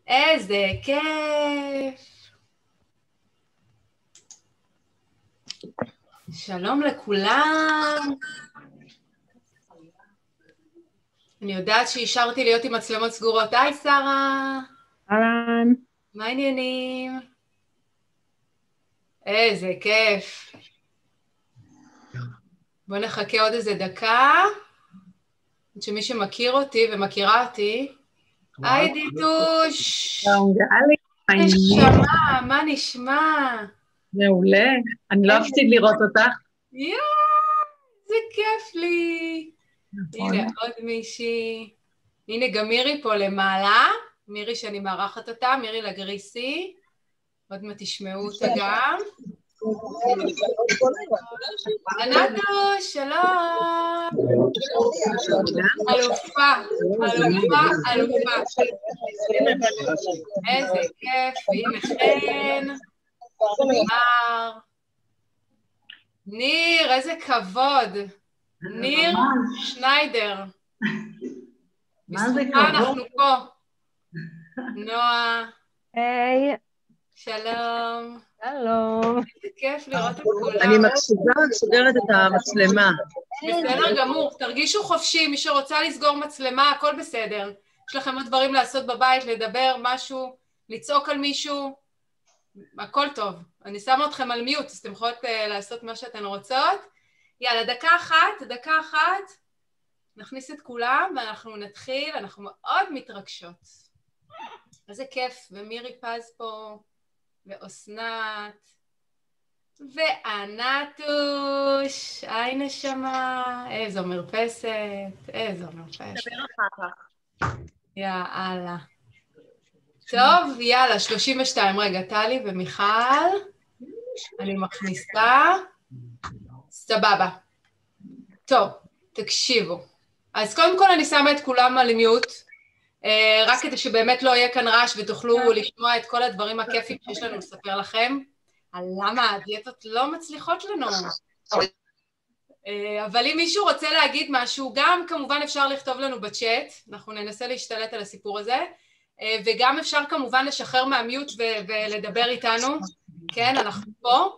איזה כיף. שלום לכולם. אני יודעת שאישרתי להיות עם מצלמות סגורות. היי שרה. אהלן. מה העניינים? איזה כיף. בוא נחכה עוד איזה דקה. שמי שמכיר אותי ומכירה אותי. היי דיטוש. שלום גלי. נשמה, מה נשמע? מעולה. אני לא אפסיד לראות אותך. יואו, זה כיף לי. נכון. הנה עוד מישהי. הנה גם מירי פה למעלה. מירי שאני מארחת אותה, מירי לגריסי. עוד מעט תשמעו אותה גם. ענתו, שלום. אלופה, אלופה, אלופה. איזה כיף, הנה חן. מר. ניר, איזה כבוד. ניר שניידר. מה זה בזכותך כבוד? אנחנו פה. נועה. היי, שלום. שלום. איזה כיף לראות את כולם. אני מקשיבה, סוגרת את המצלמה. בסדר גמור, תרגישו חופשי, מי שרוצה לסגור מצלמה, הכל בסדר. יש לכם עוד דברים לעשות בבית, לדבר, משהו, לצעוק על מישהו, הכל טוב. אני שמה אתכם על מיוט, אז אתם יכולות לעשות מה שאתן רוצות. יאללה, דקה אחת, נכניס את כולם ואנחנו נתחיל, אנחנו מאוד מתרגשות. איזה כיף, ומירי פז פה, ואוסנת, וענתוש, היי נשמה, איזו מרפסת, איזו מרפסת. נדבר אחר כך. יאללה. טוב, יאללה, 32, רגע, טלי ומיכל, אני מכניסה, סבבה. טוב, תקשיבו. אז קודם כל אני שמה את כולם על מיוט, רק כדי שבאמת לא יהיה כאן רעש ותוכלו לשמוע את כל הדברים הכיפים שיש לנו לספר לכם, על למה הדיאטות לא מצליחות לנו. אבל אם מישהו רוצה להגיד משהו, גם כמובן אפשר לכתוב לנו בצ'אט, אנחנו ננסה להשתלט על הסיפור הזה, וגם אפשר כמובן לשחרר מהמיוט ולדבר איתנו, כן, אנחנו פה,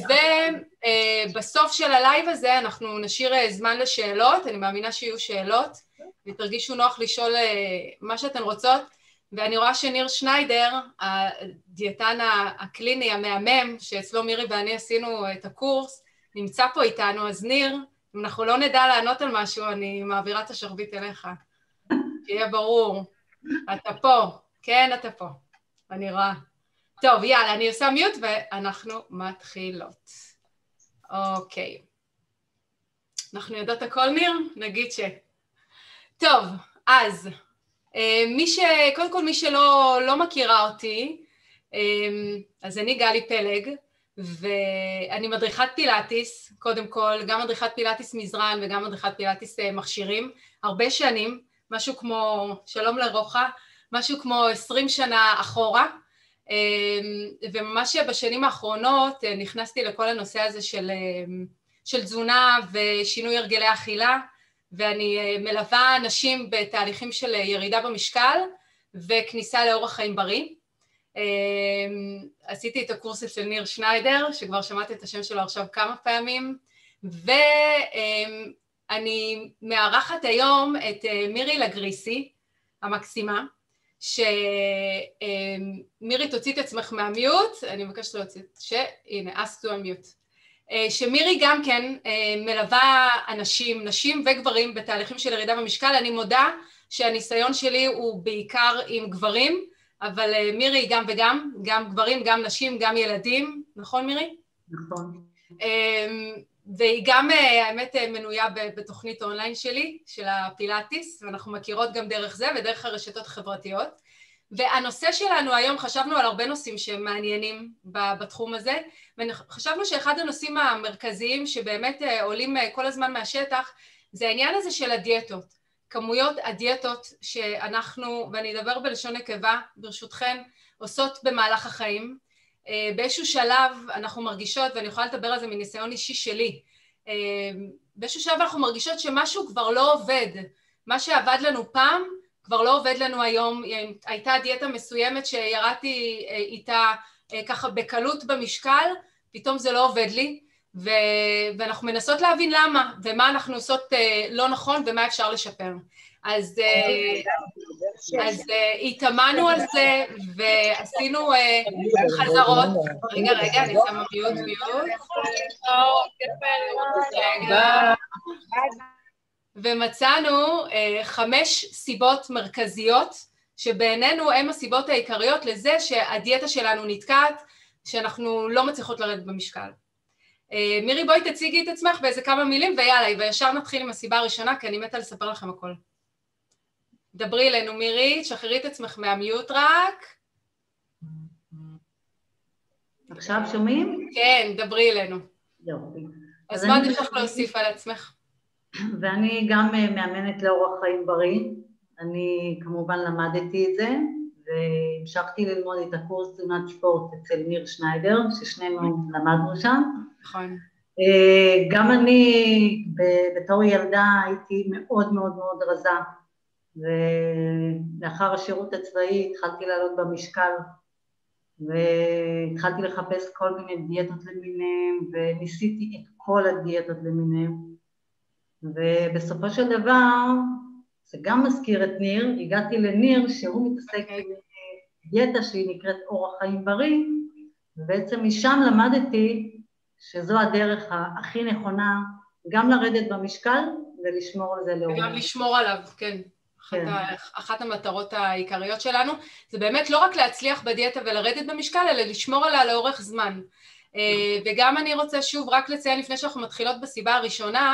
ובסוף של הלייב הזה אנחנו נשאיר זמן לשאלות, אני מאמינה שיהיו שאלות, ותרגישו נוח לשאול מה שאתן רוצות, ואני רואה שניר שניידר, הדיאטן הקליני המהמם, שאצלו מירי ואני עשינו את הקורס, נמצא פה איתנו, אז ניר, אם אנחנו לא נדע לענות על משהו, אני מעבירה את השרביט אליך. שיהיה ברור. אתה פה, כן, אתה פה. אני רואה. טוב, יאללה, אני עושה מיוט ואנחנו מתחילות. אוקיי. אנחנו יודעות הכל, ניר? נגיד ש... טוב, אז, קודם כל מי שלא מכירה אותי, אז אני גלי פלג, ואני מדריכת פילאטיס, קודם כל, גם מדריכת פילאטיס מזרן וגם מדריכת פילאטיס מכשירים, הרבה שנים, משהו כמו, שלום לרוחה, משהו כמו 20 שנה אחורה, וממש בשנים האחרונות נכנסתי לכל הנושא הזה של תזונה ושינוי הרגלי אכילה, ואני מלווה אנשים בתהליכים של ירידה במשקל וכניסה לאורח חיים בריא. עשיתי את הקורס של ניר שניידר, שכבר שמעתי את השם שלו עכשיו כמה פעמים, ואני מארחת היום את מירי לגריסי, המקסימה, שמירי תוציא את עצמך מהמיוט, אני מבקשת להוציא את הנה, ask to unmute. שמירי גם כן מלווה אנשים, נשים וגברים בתהליכים של ירידה במשקל, אני מודה שהניסיון שלי הוא בעיקר עם גברים, אבל מירי היא גם וגם, גם גברים, גם נשים, גם ילדים, נכון מירי? נכון. והיא גם האמת מנויה בתוכנית אונליין שלי, של הפילאטיס, ואנחנו מכירות גם דרך זה ודרך הרשתות החברתיות, והנושא שלנו היום, חשבנו על הרבה נושאים שמעניינים בתחום הזה, וחשבנו שאחד הנושאים המרכזיים שבאמת עולים כל הזמן מהשטח, זה העניין הזה של הדיאטות, כמויות הדיאטות שאנחנו, ואני אדבר בלשון נקבה, ברשותכן, עושות במהלך החיים, באיזשהו שלב אנחנו מרגישות, ואני יכולה לדבר על זה מניסיון אישי שלי, באיזשהו שלב אנחנו מרגישות שמשהו כבר לא עובד, מה שעבד לנו פעם, כבר לא עובד לנו היום, הייתה דיאטה מסוימת שירדתי איתה ככה בקלות במשקל, פתאום זה לא עובד לי, ואנחנו מנסות להבין למה, ומה אנחנו עושות לא נכון ומה אפשר לשפר. אז התאמנו על זה ועשינו חזרות. רגע, אני שמה מיוט. ומצאנו 5 סיבות מרכזיות, שבעינינו הן הסיבות העיקריות לזה שהדיאטה שלנו נתקעת, שאנחנו לא מצליחות לרדת במשקל. מירי, בואי תציגי את עצמך באיזה כמה מילים, ויאללה, וישר נתחיל עם הסיבה הראשונה, כי אני מתה לספר לכם הכל. דברי אלינו, מירי, תשחררי את עצמך מהמיוט רק. עכשיו שומעים? כן, דברי אלינו. יופי. אז מה יש לך להוסיף על עצמך? ואני גם מאמנת לאורח חיים בריא. אני כמובן למדתי את זה, והמשכתי ללמוד את הקורס תזונת ספורט אצל ניר שניידר, ששנינו למדנו שם. נכון. גם אני בתור ילדה הייתי מאוד מאוד מאוד רזה, ולאחר השירות הצבאי התחלתי לעלות במשקל, והתחלתי לחפש כל מיני דיאטות למיניהם, וניסיתי את כל הדיאטות למיניהם, ובסופו של דבר, זה גם מזכיר את ניר, הגעתי לניר שהוא מתעסק בדיאטה שהיא נקראת אורח חיים בריא, ובעצם משם למדתי שזו הדרך הכי נכונה, גם לרדת במשקל ולשמור על זה לאורך. וגם לשמור עליו, כן. אחת המטרות העיקריות שלנו, זה באמת לא רק להצליח בדיאטה ולרדת במשקל, אלא לשמור עליה לאורך זמן. וגם אני רוצה שוב רק לציין לפני שאנחנו מתחילות בסיבה הראשונה,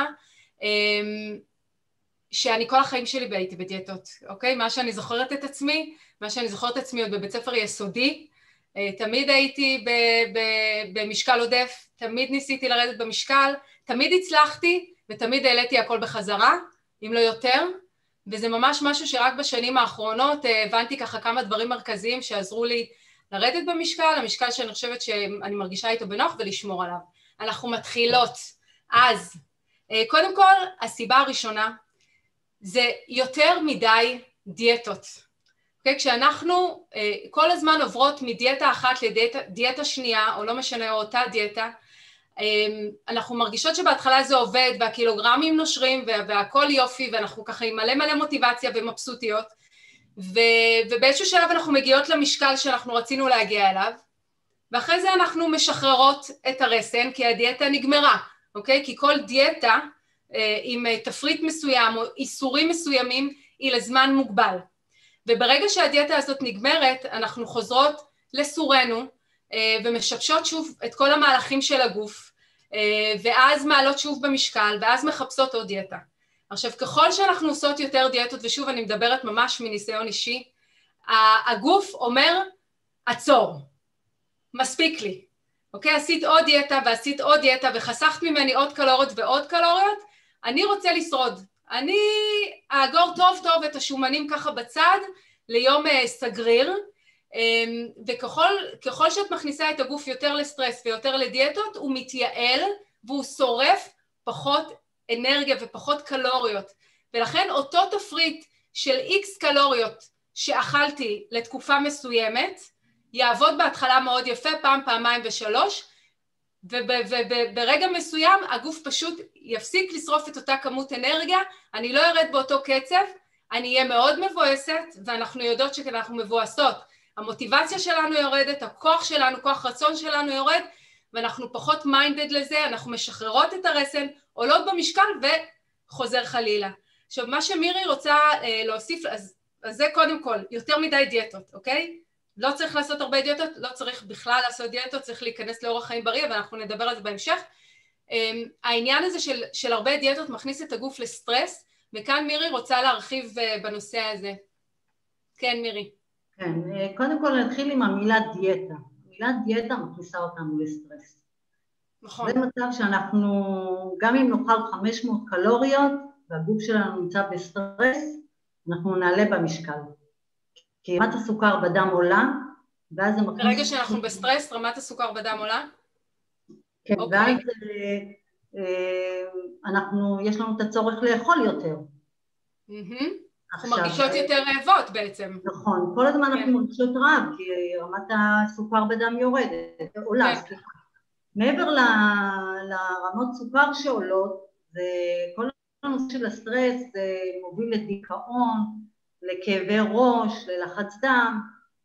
שאני כל החיים שלי הייתי בדיאטות, אוקיי? מה שאני זוכרת את עצמי עוד בבית ספר יסודי, תמיד הייתי במשקל עודף, תמיד ניסיתי לרדת במשקל, תמיד הצלחתי ותמיד העליתי הכל בחזרה, אם לא יותר, וזה ממש משהו שרק בשנים האחרונות הבנתי ככה כמה דברים מרכזיים שעזרו לי לרדת במשקל, המשקל שאני חושבת שאני מרגישה איתו בנוח ולשמור עליו. אנחנו מתחילות. אז, קודם כל, הסיבה הראשונה, זה יותר מדי דיאטות. Okay, כשאנחנו כל הזמן עוברות מדיאטה אחת לדיאטה שנייה, או לא משנה, או אותה דיאטה, אנחנו מרגישות שבהתחלה זה עובד, והקילוגרמים נושרים, והכל יופי, ואנחנו ככה עם מלא מוטיבציה ומבסוטיות, ובאיזשהו שלב אנחנו מגיעות למשקל שאנחנו רצינו להגיע אליו, ואחרי זה אנחנו משחררות את הרסן, כי הדיאטה נגמרה, אוקיי? כי כל דיאטה עם תפריט מסוים או איסורים מסוימים היא לזמן מוגבל. וברגע שהדיאטה הזאת נגמרת, אנחנו חוזרות לסורנו ומשבשות שוב את כל המהלכים של הגוף, ואז מעלות שוב במשקל, ואז מחפשות עוד דיאטה. עכשיו, ככל שאנחנו עושות יותר דיאטות, ושוב אני מדברת ממש מניסיון אישי, הגוף אומר, עצור, מספיק לי. אוקיי, עשית עוד דיאטה ועשית עוד דיאטה וחסכת ממני עוד קלוריות ועוד קלוריות, אני רוצה לשרוד. אני אאגור טוב את השומנים ככה בצד ליום סגריר, וככל שאת מכניסה את הגוף יותר לסטרס ויותר לדיאטות, הוא מתייעל והוא שורף פחות אנרגיה ופחות קלוריות. ולכן אותו תפריט של X קלוריות שאכלתי לתקופה מסוימת, יעבוד בהתחלה מאוד יפה, פעם, פעמיים ושלוש, וברגע מסוים הגוף פשוט יפסיק לשרוף את אותה כמות אנרגיה, אני לא ארד באותו קצב, אני אהיה מאוד מבואסת, ואנחנו יודעות שאנחנו מבואסות, המוטיבציה שלנו יורדת, הכוח שלנו, כוח רצון שלנו יורד, ואנחנו פחות מיינדד לזה, אנחנו משחררות את הרסן, עולות במשקל וחוזר חלילה. עכשיו, מה שמירי רוצה להוסיף, אז זה קודם כל, יותר מדי דיאטות, אוקיי? לא צריך לעשות הרבה דיאטות, לא צריך בכלל לעשות דיאטות, צריך להיכנס לאורח חיים בריא, ואנחנו נדבר על זה בהמשך. העניין הזה של הרבה דיאטות מכניס את הגוף לסטרס, וכאן מירי רוצה להרחיב בנושא הזה. כן, מירי. כן, קודם כל נתחיל עם המילה דיאטה. המילה דיאטה מכניסה אותנו לסטרס. נכון. זה מצב שאנחנו, גם אם נאכל 500 קלוריות, והגוף שלנו נמצא בסטרס, אנחנו נעלה במשקל. כי רמת הסוכר בדם עולה, ואז זה מכניס... ברגע שאנחנו בסטרס, רמת הסוכר בדם עולה? כן, ואז יש לנו את הצורך לאכול יותר. אנחנו מרגישות יותר רעבות בעצם. נכון, כל הזמן אנחנו מרגישות רעב, כי רמת הסוכר בדם יורדת, עולה, סליחה. מעבר לרמות סוכר שעולות, כל הנושא של הסטרס מוביל לדיכאון, לכאבי ראש, ללחץ דם,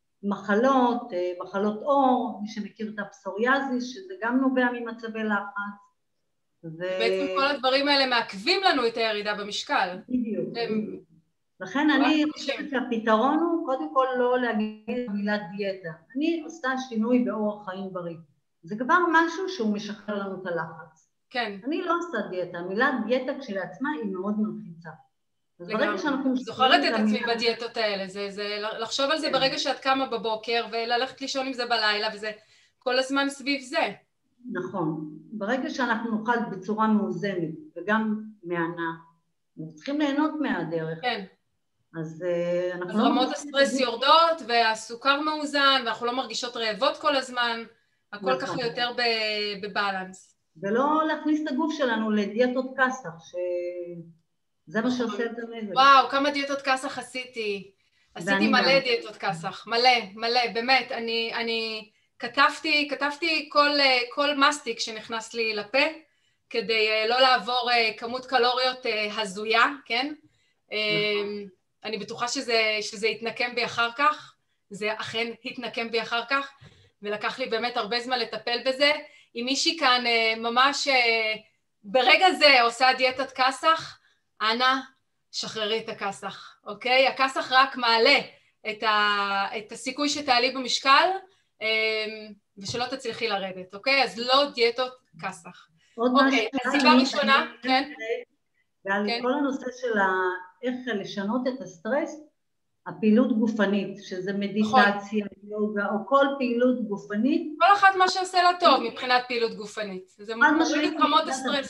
מחלות עור, מי שמכיר את הפסוריאזיס, שזה גם נובע ממצבי לחץ. בעצם כל הדברים האלה מעכבים לנו את הירידה במשקל. בדיוק. לכן אני חושבת שהפתרון הוא קודם כל לא להגיד מילת דיאטה. אני עושה שינוי באורח חיים בריא. זה כבר משהו שהוא משחרר לנו את הלחץ. כן. אני לא עושה דיאטה. מילת דיאטה כשלעצמה היא מאוד מלחיצה. אז ברגע שאנחנו זוכרת את עצמי בדיאטות האלה, זה לחשוב על זה ברגע שאת קמה בבוקר וללכת לישון עם זה בלילה, וזה כל הזמן סביב זה. נכון. ברגע שאנחנו נאכל בצורה מאוזנת וגם מהנה, אנחנו צריכים ליהנות מהדרך. כן. אז רמות הסטרס יורדות והסוכר מאוזן ואנחנו לא מרגישות רעבות כל הזמן, הכל ככה יותר בבלנס. ולא להכניס את הגוף שלנו לדיאטות קסח, שזה מה שעושה את הנזק. וואו, כמה דיאטות קסח עשיתי. עשיתי מלא דיאטות קסח, מלא, באמת. אני כתבתי כל מסטיק שנכנס לי לפה, כדי לא לעבור כמות קלוריות הזויה, כן? אני בטוחה שזה יתנקם בי אחר כך, זה אכן יתנקם בי אחר כך, ולקח לי באמת הרבה זמן לטפל בזה. אם מישהי כאן ממש ברגע זה עושה דיאטת קסח, אנא, שחררי את הקסח, אוקיי? הקסח רק מעלה את הסיכוי שתעלי במשקל, ושלא תצליחי לרדת, אוקיי? אז לא דיאטות קסח. אוקיי, הסיבה הראשונה, כן? ועל כל הנושא של איך לשנות את הסטרס, הפעילות גופנית, שזה מדיטציה, יוגה, או כל פעילות גופנית. כל אחת מה שעושה לה טוב מבחינת פעילות גופנית. זה מוריד את רמות הסטרס.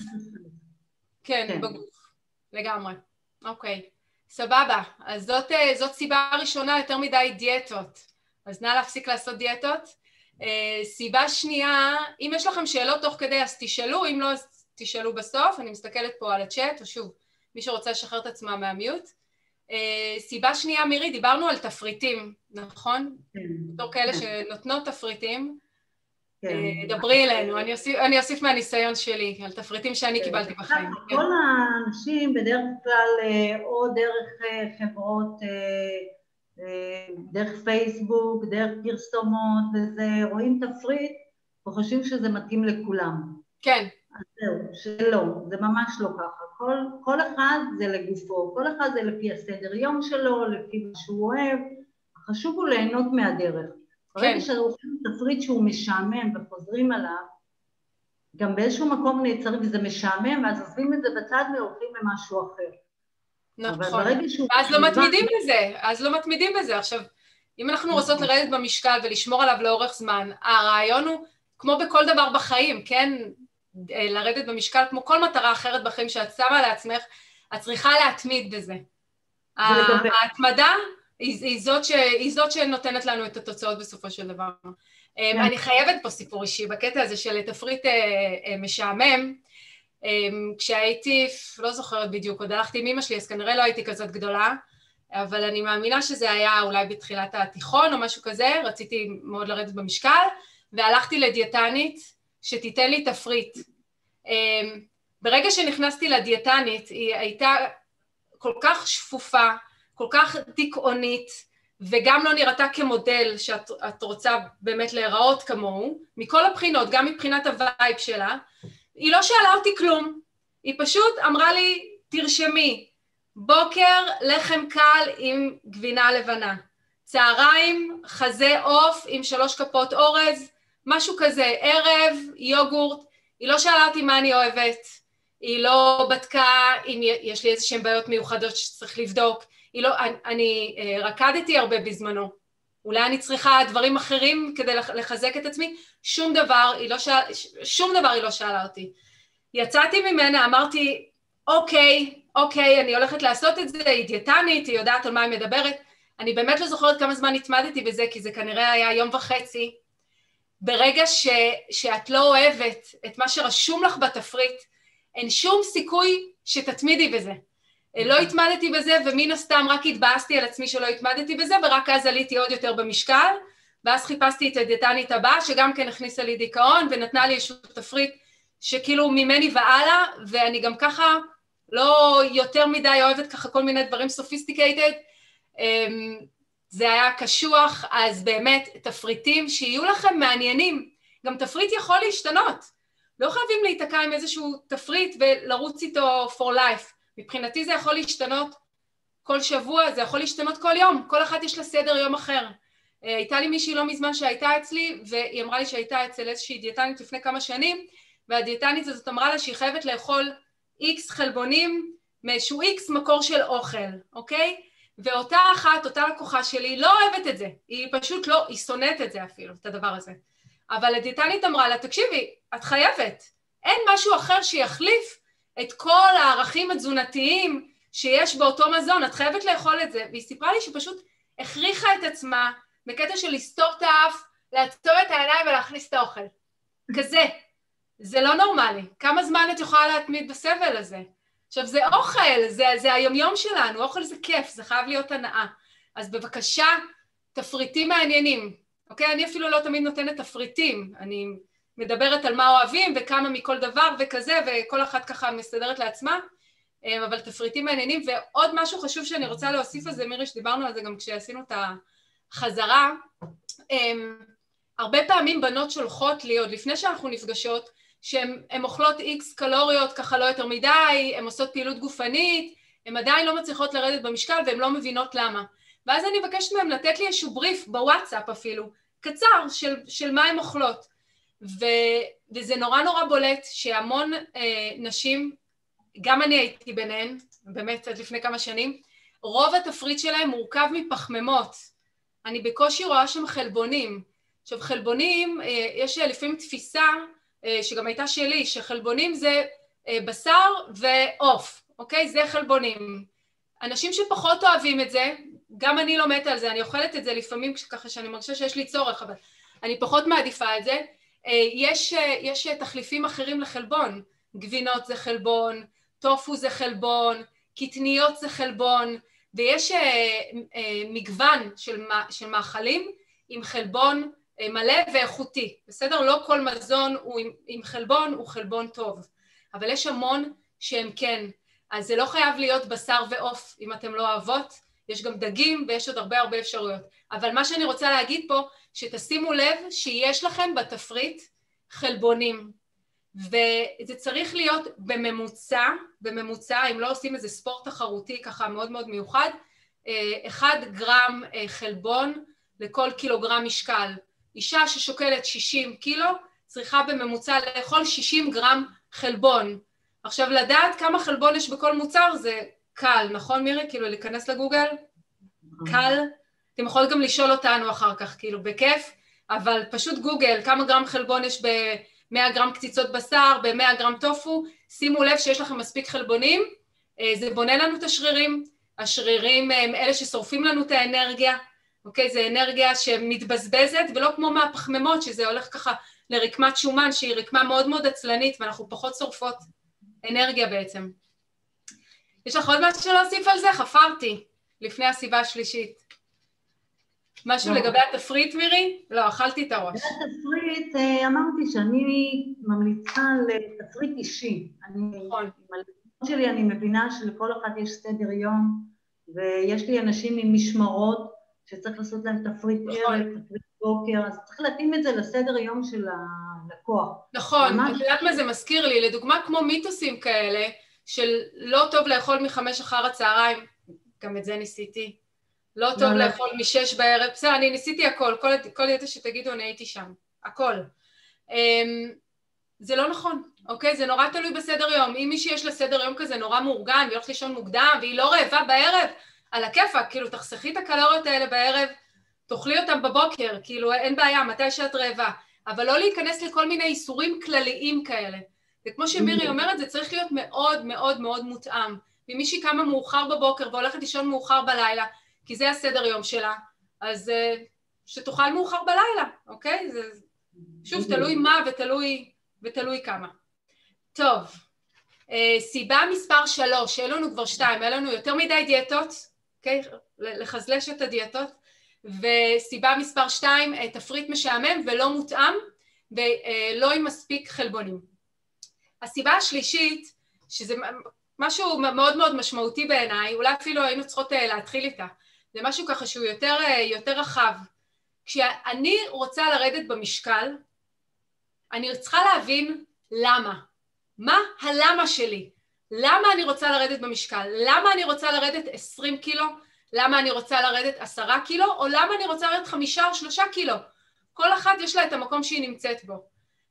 כן, בגוף. לגמרי. אוקיי. סבבה. אז זאת סיבה ראשונה, יותר מדי דיאטות. אז נא להפסיק לעשות דיאטות. סיבה שנייה, אם יש לכם שאלות תוך כדי, אז תשאלו, אם לא, אז תשאלו בסוף. אני מסתכלת פה על הצ'אט, או שוב, מי שרוצה לשחרר את עצמה מהמיוט. סיבה שנייה, מירי, דיברנו על תפריטים, נכון? בתור כאלה שנותנות תפריטים. דברי אלינו, אני אוסיף מהניסיון שלי, על תפריטים שאני קיבלתי בחיים. כל האנשים בדרך כלל, או דרך חברות, דרך פייסבוק, דרך פרסומות, וזה, רואים תפריט וחושבים שזה מתאים לכולם. כן. אז זהו, שלא, זה ממש לא ככה. כל אחד זה לגופו, כל אחד זה לפי הסדר יום שלו, לפי מה שהוא אוהב, החשוב הוא ליהנות מהדרך. ברגע שעושים תפריט שהוא משעמם וחוזרים עליו, גם באיזשהו מקום נעצרים וזה משעמם, ואז עוזבים את זה בצד והולכים למשהו אחר. נכון, ואז לא מתמידים בזה. עכשיו, אם אנחנו רוצות לרדת במשקל ולשמור עליו לאורך זמן, הרעיון הוא, כמו בכל דבר בחיים, כן? לרדת במשקל, כמו כל מטרה אחרת בחיים שאת שמה לעצמך, את צריכה להתמיד בזה. ההתמדה היא זאת שנותנת לנו את התוצאות בסופו של דבר. אני חייבת פה סיפור אישי בקטע הזה של תפריט משעמם, כשהייתי, לא זוכרת בדיוק, עוד הלכתי עם אמא שלי, אז כנראה לא הייתי כזאת גדולה, אבל אני מאמינה שזה היה אולי בתחילת התיכון או משהו כזה, רציתי מאוד לרדת במשקל, והלכתי לדיאטנית שתיתן לי תפריט. ברגע שנכנסתי לדיאטנית, היא הייתה כל כך שפופה, כל כך דיכאונית, וגם לא נראתה כמודל שאת רוצה באמת להיראות כמוהו, מכל הבחינות, גם מבחינת הווייב שלה, היא לא שאלה אותי כלום, היא פשוט אמרה לי, תרשמי, בוקר לחם קל עם גבינה לבנה, צהריים חזה עוף עם 3 כפות אורז, משהו כזה, ערב, יוגורט, היא לא שאלה אותי מה אני אוהבת, היא לא בדקה אם יש לי איזה שהן בעיות מיוחדות שצריך לבדוק, אני רקדתי הרבה בזמנו, אולי אני צריכה דברים אחרים כדי לחזק את עצמי, שום דבר היא לא שאלה אותי. יצאתי ממנה, אמרתי, אוקיי, אני הולכת לעשות את זה, היא דיאטנית, היא יודעת על מה היא מדברת, אני באמת לא זוכרת כמה זמן התמדתי בזה, כי זה כנראה היה 1.5 יום, ברגע שאת לא אוהבת את מה שרשום לך בתפריט, אין שום סיכוי שתתמידי בזה. לא התמדתי בזה, ומן הסתם רק התבאסתי על עצמי שלא התמדתי בזה, ורק אז עליתי עוד יותר במשקל, ואז חיפשתי את הדיאטנית הבאה, שגם כן הכניסה לי דיכאון, ונתנה לי איזשהו תפריט שכאילו ממני ועלה, ואני גם ככה לא יותר מדי אוהבת ככה כל מיני דברים סופיסטיקייטד, זה היה קשוח, אז באמת תפריטים שיהיו לכם מעניינים, גם תפריט יכול להשתנות, לא חייבים להיתקע עם איזשהו תפריט ולרוץ איתו for life, מבחינתי זה יכול להשתנות כל שבוע, זה יכול להשתנות כל יום, כל אחת יש לה סדר יום אחר. הייתה לי מישהי לא מזמן שהייתה אצלי, והיא אמרה לי שהייתה אצל איזושהי דיאטנית לפני כמה שנים, והדיאטנית הזאת אמרה לה שהיא חייבת לאכול X חלבונים, מאיזשהו X מקור של אוכל, אוקיי? ואותה אחת, אותה לקוחה שלי, לא אוהבת את זה, היא פשוט לא, היא שונאת את זה אפילו, את הדבר הזה. אבל הדיאטנית אמרה לה, תקשיבי, את חייבת, אין משהו אחר שיחליף את כל הערכים התזונתיים שיש באותו מזון, את חייבת לאכול את זה. והיא סיפרה לי שפשוט הכריחה את עצמה בקטע של לסתור את האף, לעצום את העיניים ולהכניס את האוכל. כזה. זה לא נורמלי. כמה זמן את יכולה להתמיד בסבל הזה? עכשיו זה אוכל, זה היומיום שלנו, אוכל זה כיף, זה חייב להיות הנאה. אז בבקשה, תפריטים מעניינים. אוקיי? אני אפילו לא תמיד נותנת תפריטים, אני מדברת על מה אוהבים וכמה מכל דבר וכזה, וכל אחת ככה מסתדרת לעצמה, אבל תפריטים מעניינים. ועוד משהו חשוב שאני רוצה להוסיף על זה, מירי, שדיברנו על זה גם כשעשינו את החזרה, הרבה פעמים בנות שולחות לי, עוד לפני שאנחנו נפגשות, שהן אוכלות X קלוריות ככה לא יותר מדי, הן עושות פעילות גופנית, הן עדיין לא מצליחות לרדת במשקל והן לא מבינות למה. ואז אני מבקשת מהם לתת לי איזשהו בריף בוואטסאפ אפילו, קצר של מה הן אוכלות. וזה נורא בולט שהמון נשים, גם אני הייתי ביניהן, באמת עד לפני כמה שנים, רוב התפריט שלהם מורכב מפחמימות. אני בקושי רואה שם חלבונים. עכשיו חלבונים, יש לפעמים תפיסה שגם הייתה שלי, שחלבונים זה בשר ועוף, אוקיי? זה חלבונים. אנשים שפחות אוהבים את זה, גם אני לא מתה על זה, אני אוכלת את זה לפעמים ככה שאני מרגישה שיש לי צורך, אבל אני פחות מעדיפה את זה. יש תחליפים אחרים לחלבון, גבינות זה חלבון, טופו זה חלבון, קטניות זה חלבון, ויש מגוון של מאכלים עם חלבון מלא ואיכותי, בסדר? לא כל מזון הוא עם חלבון, הוא חלבון טוב, אבל יש המון שהם כן, אז זה לא חייב להיות בשר ועוף אם אתם לא אוהבות, יש גם דגים ויש עוד הרבה אפשרויות, אבל מה שאני רוצה להגיד פה, שתשימו לב שיש לכם בתפריט חלבונים, וזה צריך להיות בממוצע, אם לא עושים איזה ספורט תחרותי ככה מאוד מיוחד, 1 גרם חלבון לכל קילוגרם משקל. אישה ששוקלת 60 קילו צריכה בממוצע לאכול 60 גרם חלבון. עכשיו לדעת כמה חלבון יש בכל מוצר זה קל, נכון מירי? כאילו להיכנס לגוגל? קל. אתם יכולים גם לשאול אותנו אחר כך, כאילו בכיף, אבל פשוט גוגל, כמה גרם חלבון יש ב100 גרם קציצות בשר, ב100 גרם טופו, שימו לב שיש לכם מספיק חלבונים, זה בונה לנו את השרירים, השרירים הם אלה ששורפים לנו את האנרגיה, אוקיי? זה אנרגיה שמתבזבזת, ולא כמו מהפחמימות, שזה הולך ככה לרקמת שומן, שהיא רקמה מאוד עצלנית, ואנחנו פחות שורפות אנרגיה בעצם. יש לך עוד משהו להוסיף על זה? חפרתי, לפני הסיבה השלישית. משהו לגבי התפריט, מירי? לא, אכלתי את הראש. התפריט, אמרתי שאני ממליצה לתפריט אישי. נכון. שלי אני מבינה שלכל אחד יש סדר יום, ויש לי אנשים עם משמרות, שצריך לעשות להם תפריט ערב, תפריט בוקר, אז צריך להתאים את זה לסדר יום של הלקוח. נכון, את יודעת מה זה מזכיר לי, לדוגמה כמו מיתוסים כאלה, של לא טוב לאכול מ5 אחר הצהריים, גם את זה ניסיתי, לא טוב לאכול מ6 בערב, בסדר, אני ניסיתי הכל, כל ידע שתגידו אני הייתי שם, הכל. זה לא נכון, אוקיי? זה נורא תלוי בסדר יום, אם מישהי יש לה סדר יום כזה נורא מאורגן, והיא הולכת לישון מוקדם, והיא לא רעבה בערב, על הכיפה, כאילו תחסכי את הקלוריות האלה בערב, תאכלי אותם בבוקר, כאילו אין בעיה, מתי שאת רעבה, אבל לא להיכנס לכל מיני איסורים כלליים כאלה. וכמו שמירי אומרת, זה צריך להיות מאוד מותאם. ואם מישהי קמה מאוחר בבוקר והולכת לישון מאוחר בלילה, כי זה הסדר יום שלה, אז שתאכל מאוחר בלילה, אוקיי? זה שוב תלוי מה ותלוי כמה. טוב, סיבה מספר 3, היה לנו כבר 2, היה לנו יותר מדי דיאטות, אוקיי? לחזלש את הדיאטות, וסיבה מספר 2, תפריט משעמם ולא מותאם, ולא עם מספיק חלבונים. הסיבה השלישית, שזה משהו מאוד מאוד משמעותי בעיניי, אולי אפילו היינו צריכות להתחיל איתה, זה משהו ככה שהוא יותר רחב. כשאני רוצה לרדת במשקל, אני צריכה להבין למה. מה הלמה שלי? למה אני רוצה לרדת במשקל? למה אני רוצה לרדת 20 קילו? למה אני רוצה לרדת 10 קילו? או למה אני רוצה לרדת 5 או 3 קילו? כל אחת יש לה את המקום שהיא נמצאת בו.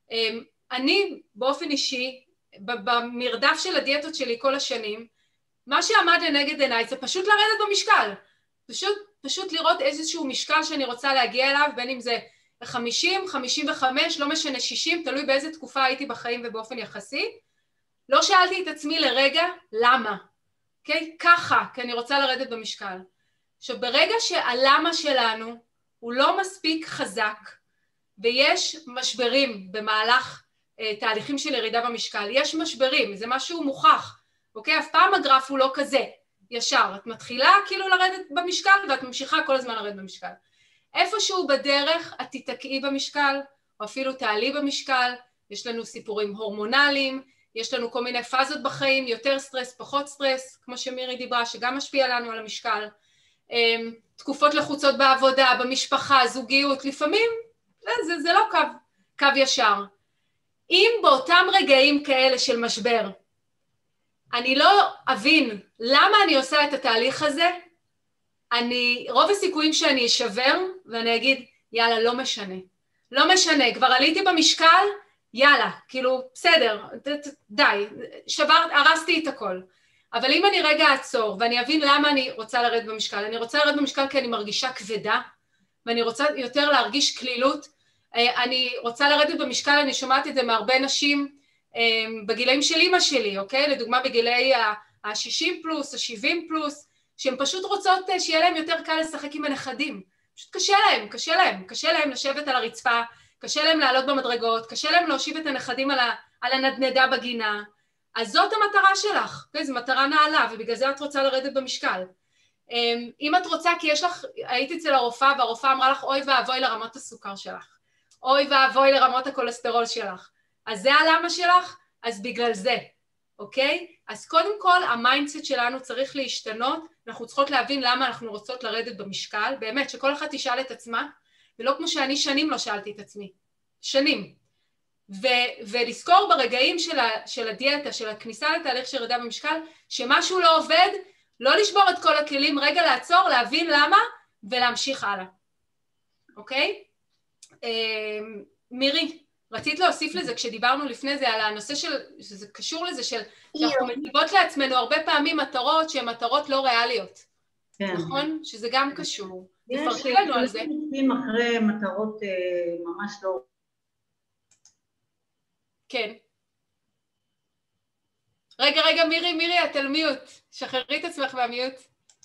אני באופן אישי, במרדף של הדיאטות שלי כל השנים, מה שעמד לנגד עיניי זה פשוט לרדת במשקל. פשוט לראות איזשהו משקל שאני רוצה להגיע אליו, בין אם זה 50, 55, לא משנה 60, תלוי באיזה תקופה הייתי בחיים ובאופן יחסי. לא שאלתי את עצמי לרגע, למה? אוקיי? ככה, כי אני רוצה לרדת במשקל. עכשיו, ברגע שהלמה שלנו הוא לא מספיק חזק, ויש משברים במהלך תהליכים של ירידה במשקל, יש משברים, זה משהו מוכח, אוקיי? אף פעם הגרף הוא לא כזה, ישר. את מתחילה כאילו לרדת במשקל, ואת ממשיכה כל הזמן לרדת במשקל. איפשהו בדרך את תתקעי במשקל, או אפילו תעלי במשקל, יש לנו סיפורים הורמונליים, יש לנו כל מיני פאזות בחיים, יותר סטרס, פחות סטרס, כמו שמירי דיברה, שגם משפיע לנו על המשקל, תקופות לחוצות בעבודה, במשפחה, זוגיות, לפעמים זה לא קו ישר. אם באותם רגעים כאלה של משבר, אני לא אבין למה אני עושה את התהליך הזה, רוב הסיכויים שאני אשבר ואני אגיד, יאללה, לא משנה. לא משנה, כבר עליתי במשקל, יאללה, כאילו, בסדר, די, הרסתי את הכל. אבל אם אני רגע אעצור ואני אבין למה אני רוצה לרדת במשקל, אני רוצה לרדת במשקל כי אני מרגישה כבדה, ואני רוצה יותר להרגיש כלילות, אני רוצה לרדת במשקל, אני שומעת את זה מהרבה נשים בגילאים של אמא שלי, אוקיי? לדוגמה בגילי ה-60 פלוס, ה-70 פלוס, שהן פשוט רוצות שיהיה להם יותר קל לשחק עם הנכדים. פשוט קשה להם לשבת על הרצפה, קשה להם לעלות במדרגות, קשה להם להושיב את הנכדים על הנדנדה בגינה. אז זאת המטרה שלך, okay? זו מטרה נעלה, ובגלל זה את רוצה לרדת במשקל. אם את רוצה, כי היית אצל הרופאה, והרופאה אמרה לך, אוי ואבוי לרמות הסוכר שלך, אוי ואבוי לרמות הכולסטרול שלך, אז זה הלמה שלך? אז בגלל זה, אוקיי? אז קודם כל, המיינדסט שלנו צריך להשתנות, אנחנו צריכות להבין למה אנחנו רוצות לרדת במשקל, באמת, שכל אחד תשאל את עצמה, ולא כמו שאני שנים לא שאלתי את עצמי, שנים. ולזכור ברגעים של הדיאטה, של הכניסה לתהליך של ירידה במשקל, שמשהו לא עובד, לא לשבור את כל הכלים, רגע לעצור, להבין למה, ולהמשיך הלאה. אוקיי? מירי, רצית להוסיף לזה, כשדיברנו לפני זה, על הנושא שזה קשור לזה, שאנחנו מציבות לעצמנו הרבה פעמים מטרות שהן מטרות לא ריאליות. נכון? שזה גם קשור. תפרטי לנו על זה. יש נושאים אחרי מטרות ממש לא... כן. רגע, מירי, את על מיוט. שחררי את עצמך מהמיוט.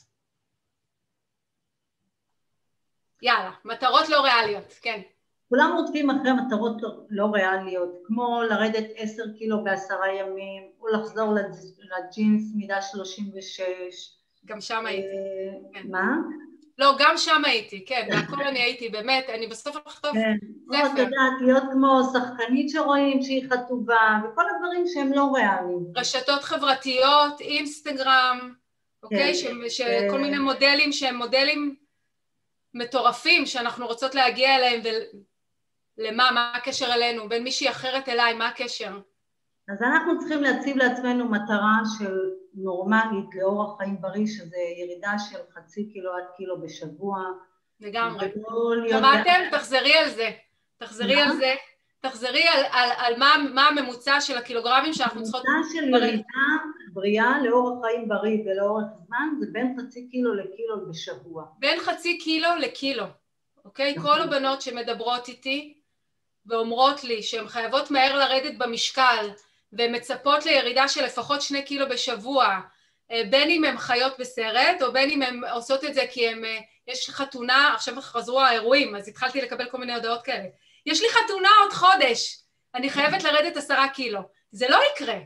יאללה, מטרות לא ריאליות, כן. כולם רודפים אחרי מטרות לא ריאליות, כמו לרדת 10 קילו ב10 ימים, או לחזור לג'ינס מידה 36. גם שם הייתי. מה? לא, גם שם הייתי, כן, והכל אני הייתי, באמת, אני בסוף לכתוב ספר. את יודעת, להיות כמו שחקנית שרואים שהיא חטובה, וכל הדברים שהם לא ריאליים. רשתות חברתיות, אינסטגרם, אוקיי? שכל מיני מודלים שהם מודלים מטורפים, שאנחנו רוצות להגיע אליהם, מה הקשר אלינו, בין מישהי אחרת אליי, מה הקשר? אז אנחנו צריכים להציב לעצמנו מטרה של נורמלית לאורח חיים בריא, שזה ירידה של 0.5 קילו עד קילו בשבוע. לגמרי. שמעתם? תחזרי על זה. תחזרי על מה הממוצע של הקילוגרמים שאנחנו צריכות... הממוצע של ירידה בריאה לאורח חיים בריא ולאורך זמן, זה בין 0.5 קילו לקילו בשבוע. בין 0.5 קילו לקילו, אוקיי? כל הבנות שמדברות איתי ואומרות לי שהן חייבות מהר לרדת במשקל, והן מצפות לירידה של לפחות 2 קילו בשבוע, בין אם הן חיות בסרט, או בין אם הן עושות את זה כי יש חתונה, עכשיו חזרו האירועים, אז התחלתי לקבל כל מיני הודעות כאלה. יש לי חתונה עוד חודש, אני חייבת לרדת 10 קילו. זה לא יקרה.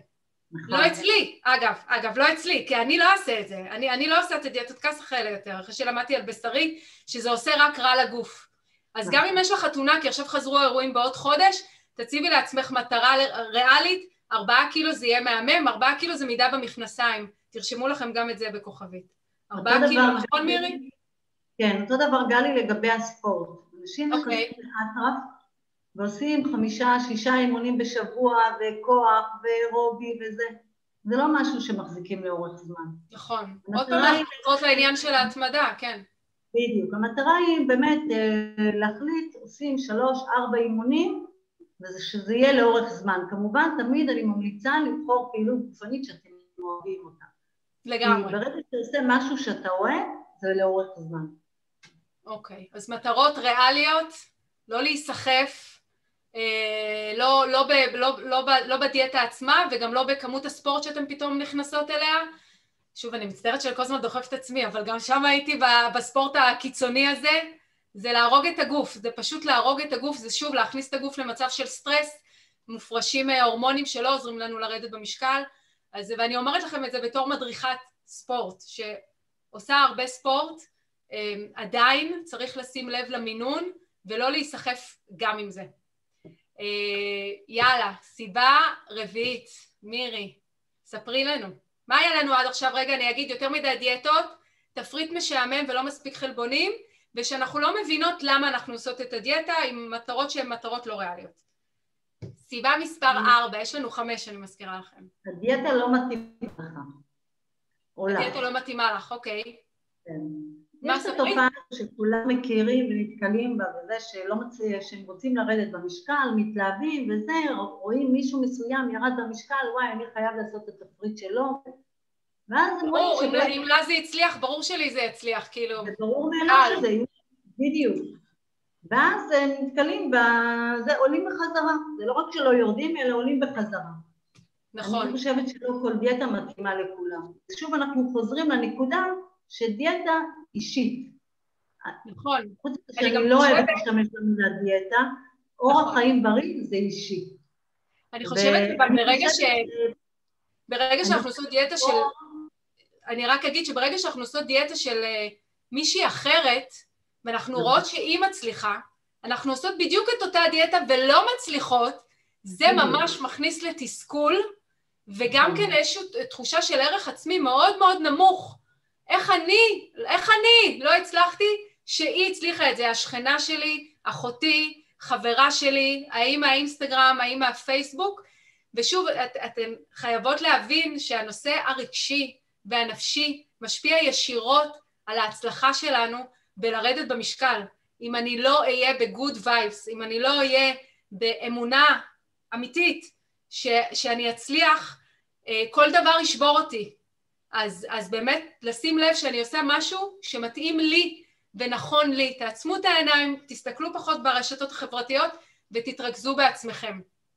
לא אצלי, אגב, לא אצלי, כי אני לא אעשה את זה. אני לא עושה את הדיאטות כסח האלה יותר, אחרי שלמדתי על בשרי, שזה עושה רק רע לגוף. אז גם אם יש לך חתונה, כי עכשיו חזרו האירועים בעוד חודש, תציבי לעצמך מטרה ריאלית, 4 קילו זה יהיה מהמם, 4 קילו זה מידה במכנסיים. תרשמו לכם גם את זה בכוכבית. 4 קילו, נכון מירי? כן, אותו דבר גלי לגבי הספורט. אנשים נכנסים לאטרף, ועושים 5-6 אימונים בשבוע, וכוח, ואירובי וזה. זה לא משהו שמחזיקים לאורך זמן. נכון. עוד פעם אנחנו חוזרות לעניין של ההתמדה, כן. בדיוק. המטרה היא באמת להחליט, עושים 3-4 אימונים, ושזה יהיה לאורך זמן. כמובן, תמיד אני ממליצה לבחור פעילות גופנית שאתם אוהבים אותה. לגמרי. כי ברגע שאתה עושה משהו שאתה אוהב, זה לאורך זמן. אוקיי, אז מטרות ריאליות, לא להיסחף, לא בדיאטה עצמה, וגם לא בכמות הספורט שאתם פתאום נכנסות אליה. שוב, אני מצטערת של כל הזמן דוחפת את עצמי, אבל גם שם הייתי בספורט הקיצוני הזה, זה להרוג את הגוף, זה פשוט להרוג את הגוף, זה שוב להכניס את הגוף למצב של סטרס, מופרשים הורמונים שלא עוזרים לנו לרדת במשקל, ואני אומרת לכם את זה בתור מדריכת ספורט, שעושה הרבה ספורט, עדיין צריך לשים לב למינון, ולא להיסחף גם עם זה. יאללה, סיבה רביעית, מירי, ספרי לנו. מה היה לנו עד עכשיו? רגע, אני אגיד יותר מדי דיאטות, תפריט משעמם ולא מספיק חלבונים, ושאנחנו לא מבינות למה אנחנו עושות את הדיאטה עם מטרות שהן מטרות לא ריאליות. סיבה מספר 4, יש לנו 5, אני מזכירה לכם. הדיאטה לא מתאימה לך. הדיאטה לא מתאימה לך, אוקיי. כן. יש את התופעה שכולם מכירים ונתקלים בה, וזה שהם רוצים לרדת במשקל, מתלהבים וזה, רואים מישהו מסוים ירד במשקל, וואי, אני חייב לעשות את התפריט שלו. ואז הם רואים אם לה זה הצליח, ברור שלי זה הצליח, כאילו. זה ברור מאליו שזה, בדיוק. ואז נתקלים בזה, עולים בחזרה. זה לא רק שלא יורדים, אלא עולים בחזרה. נכון. אני חושבת שלא כל דיאטה מתאימה לכולם. שוב אנחנו חוזרים לנקודה שדיאטה אישית. נכון. חוץ שאני לא אוהבת להשתמש לנו לדיאטה, אורח חיים בריא זה אישי. אני חושבת ברגע שאנחנו עושות דיאטה של... אני רק אגיד שברגע שאנחנו עושות דיאטה של מישהי אחרת, ואנחנו רואות שהיא מצליחה, אנחנו עושות בדיוק את אותה דיאטה ולא מצליחות, זה ממש מכניס לתסכול, וגם כן איזושהי תחושה של ערך עצמי מאוד מאוד נמוך. איך אני לא הצלחתי שהיא הצליחה את זה, השכנה שלי, אחותי, חברה שלי, האם מהאינסטגרם, האם מהפייסבוק, ושוב, אתן חייבות להבין שהנושא הרגשי והנפשי משפיע ישירות על ההצלחה שלנו בלרדת במשקל. אם אני לא אהיה בגוד וייבס, אם אני לא אהיה באמונה אמיתית שאני אצליח, כל דבר ישבור אותי. אז באמת לשים לב שאני עושה משהו שמתאים לי ונכון לי. תעצמו את העיניים, תסתכלו פחות ברשתות החברתיות ותתרכזו בעצמכם.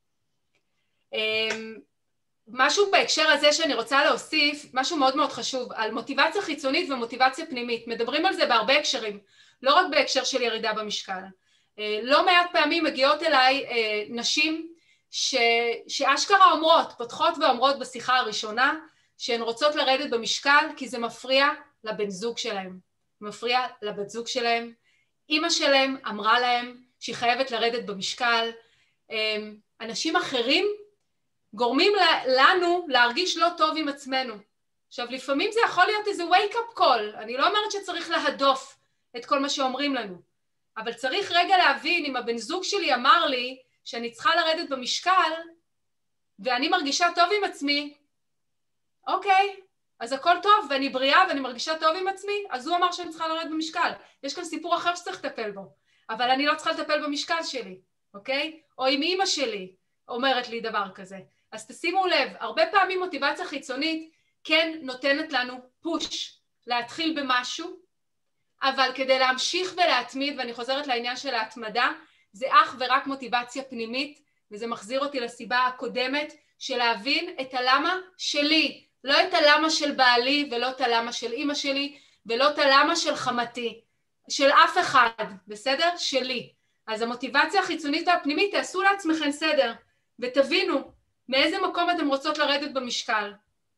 משהו בהקשר הזה שאני רוצה להוסיף, משהו מאוד מאוד חשוב, על מוטיבציה חיצונית ומוטיבציה פנימית. מדברים על זה בהרבה הקשרים, לא רק בהקשר של ירידה במשקל. לא מעט פעמים מגיעות אליי נשים שאשכרה אומרות, פותחות ואומרות בשיחה הראשונה, שהן רוצות לרדת במשקל כי זה מפריע לבן זוג שלהם. מפריע לבת זוג שלהם. אמא שלהם אמרה להם שהיא חייבת לרדת במשקל. אנשים אחרים גורמים לנו להרגיש לא טוב עם עצמנו. עכשיו, לפעמים זה יכול להיות איזה wake-up call. אני לא אומרת שצריך להדוף את כל מה שאומרים לנו. אבל צריך רגע להבין, אם הבן זוג שלי אמר לי שאני צריכה לרדת במשקל, ואני מרגישה טוב עם עצמי, אוקיי, אז הכל טוב, ואני בריאה ואני מרגישה טוב עם עצמי, אז הוא אמר שאני צריכה לרדת במשקל. יש כאן סיפור אחר שצריך לטפל בו, אבל אני לא צריכה לטפל במשקל שלי, אוקיי? או אם אמא שלי אומרת לי דבר כזה. אז תשימו לב, הרבה פעמים מוטיבציה חיצונית כן נותנת לנו פוש להתחיל במשהו, אבל כדי להמשיך ולהתמיד, ואני חוזרת לעניין של ההתמדה, זה אך ורק מוטיבציה פנימית, וזה מחזיר אותי לסיבה הקודמת, של להבין את הלמה שלי, לא את הלמה של בעלי, ולא את הלמה של אמא שלי, ולא את הלמה של חמתי, של אף אחד, בסדר? שלי. אז המוטיבציה החיצונית והפנימית, תעשו לעצמכם סדר, ותבינו מאיזה מקום אתם רוצות לרדת במשקל?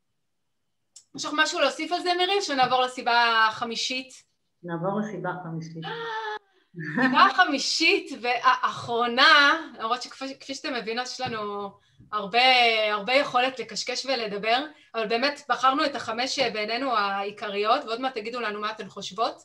יש לך משהו להוסיף על זה, מירי, שנעבור לסיבה החמישית? נעבור לסיבה החמישית. סיבה החמישית והאחרונה, למרות שכפי שאתם מבינות, יש לנו הרבה יכולת לקשקש ולדבר, אבל באמת בחרנו את החמש בעינינו העיקריות, ועוד מעט תגידו לנו מה אתן חושבות.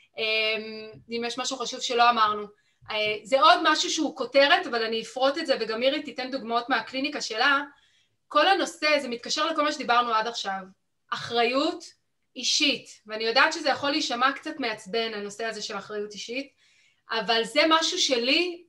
אם יש משהו חשוב שלא אמרנו. זה עוד משהו שהוא כותרת, אבל אני אפרוט את זה, וגם מירי תיתן דוגמאות מהקליניקה שלה. כל הנושא, זה מתקשר לכל מה שדיברנו עד עכשיו. אחריות אישית, ואני יודעת שזה יכול להישמע קצת מעצבן, הנושא הזה של אחריות אישית, אבל זה משהו שלי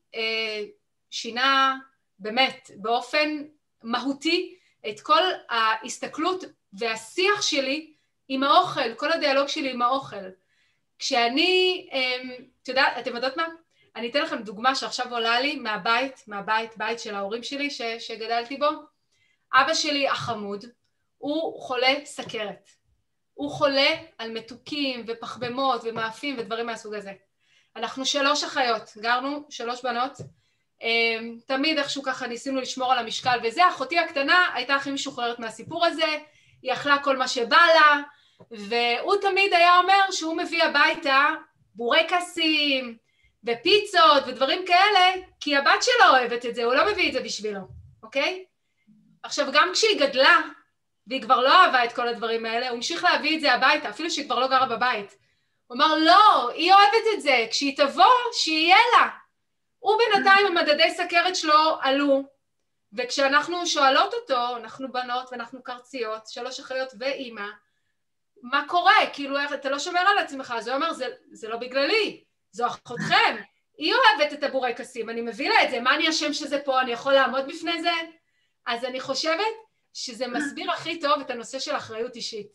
שינה באמת באופן מהותי את כל ההסתכלות והשיח שלי עם האוכל, כל הדיאלוג שלי עם האוכל. כשאני, אתם יודעות מה? אני אתן לכם דוגמה שעכשיו עולה לי בית של ההורים שלי שגדלתי בו. אבא שלי החמוד, הוא חולה סכרת. הוא חולה על מתוקים ופחמימות ומאפים ודברים מהסוג הזה. אנחנו 3 אחיות, גרנו 3 בנות, תמיד איכשהו ככה ניסינו לשמור על המשקל וזה, אחותי הקטנה הייתה הכי משוחררת מהסיפור הזה, היא אכלה כל מה שבא לה, והוא תמיד היה אומר שהוא מביא הביתה בורקסים ופיצות ודברים כאלה, כי הבת שלו אוהבת את זה, הוא לא מביא את זה בשבילו, אוקיי? עכשיו גם כשהיא גדלה, והיא כבר לא אהבה את כל הדברים האלה, הוא המשיך להביא את זה הביתה, אפילו שהיא כבר לא גרה בבית. הוא אמר, לא, היא אוהבת את זה, כשהיא תבוא, שיהיה לה. הוא בינתיים, המדדי סכרת שלו עלו, וכשאנחנו שואלות אותו, אנחנו בנות ואנחנו קרציות, 3 אחיות ואימא, מה קורה? כאילו, אתה לא שומר על עצמך, אז הוא אומר, זה לא בגללי, זו אחותכם, היא אוהבת את הבורקסים, אני מביא לה את זה, מה אני אשם שזה פה, אני יכול לעמוד בפני זה? אז אני חושבת שזה מסביר הכי טוב את הנושא של אחריות אישית.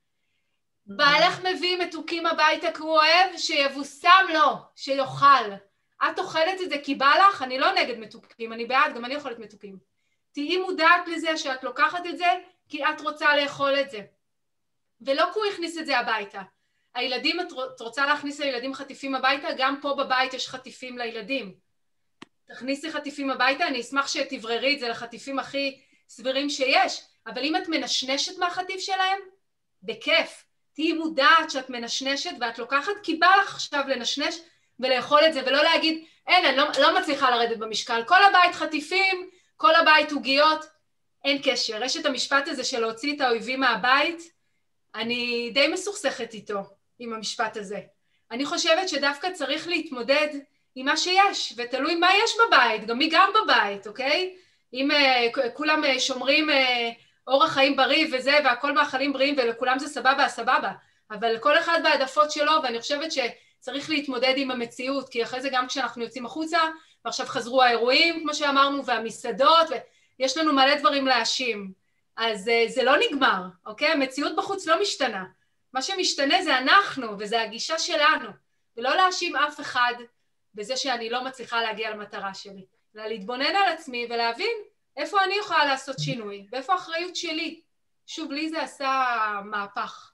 בעלך מביא מתוקים הביתה כי הוא אוהב, שיבוסם לו, שיוכל. את אוכלת את זה כי בא לך, אני לא נגד מתוקים, אני בעד, גם אני אוכלת מתוקים. תהיי מודעת לזה שאת לוקחת את זה, כי את רוצה לאכול את זה. ולא כי הוא הכניס את זה הביתה. הילדים, את רוצה להכניס לילדים חטיפים הביתה, גם פה בבית יש חטיפים לילדים. תכניסי חטיפים הביתה, אני אשמח שתבררי את זה לחטיפים הכי סבירים שיש, אבל אם את מנשנשת מהחטיף שלהם, בכיף. תהיי מודעת שאת מנשנשת ואת לוקחת, כי בא לך עכשיו לנשנש ולאכול את זה, ולא להגיד, אין, אני לא מצליחה לרדת במשקל, כל הבית חטיפים, כל הבית עוגיות, אין קשר. יש את המשפט הזה של להוציא את האויבים מהבית, אני די מסוכסכת איתו, עם המשפט הזה. אני חושבת שדווקא צריך להתמודד עם מה שיש, ותלוי מה יש בבית, גם מי גר בבית, אוקיי? אם כולם שומרים אורח חיים בריא וזה, והכל מאכלים בריאים, ולכולם זה סבבה, אבל כל אחד בהעדפות שלו, ואני חושבת שצריך להתמודד עם המציאות, כי אחרי זה גם כשאנחנו יוצאים החוצה, ועכשיו חזרו האירועים, כמו שאמרנו, והמסעדות, ויש לנו מלא דברים להאשים. אז זה לא נגמר, אוקיי? המציאות בחוץ לא משתנה. מה שמשתנה זה אנחנו, וזה הגישה שלנו, ולא להאשים אף אחד בזה שאני לא מצליחה להגיע למטרה שלי, אלא להתבונן על עצמי ולהבין איפה אני יכולה לעשות שינוי, ואיפה האחריות שלי. שוב, לי זה עשה מהפך.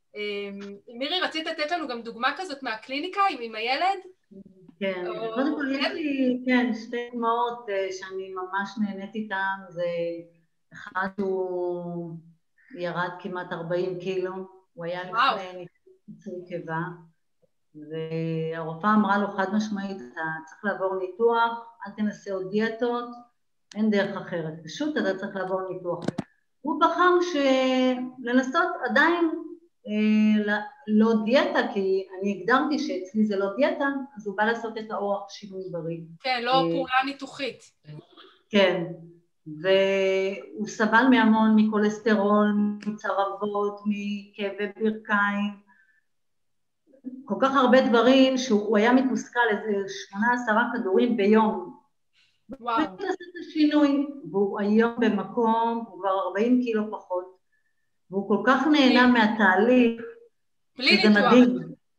מירי, רצית לתת לנו גם דוגמה כזאת מהקליניקה עם הילד? כן, קודם כל יש לי, כן, 2 דוגמאות שאני ממש נהנית איתן, זה אחד שהוא ירד כמעט 40 קילו, הוא היה לפני ניתוח קיבה, והרופאה אמרה לו חד משמעית, אתה צריך לעבור ניתוח, אל תנסה עוד דיאטות, אין דרך אחרת, פשוט אתה צריך לעבור ניתוח. הוא בחר לנסות עדיין לא דיאטה, כי אני הגדרתי שאצלי זה לא דיאטה, אז הוא בא לעשות את האורח שינוי בריא. כן, לא פעולה ניתוחית. כן, והוא סבל מהמון מקולסטרול, מצרבות, מכאבי ברכיים, כל כך הרבה דברים שהוא היה מתוסכל, איזה 8-10 כדורים ביום. וואו. הוא לעשות את השינוי, והוא היום במקום, הוא כבר 40 קילו פחות, והוא כל כך נהנה מהתהליך, שזה מדהים.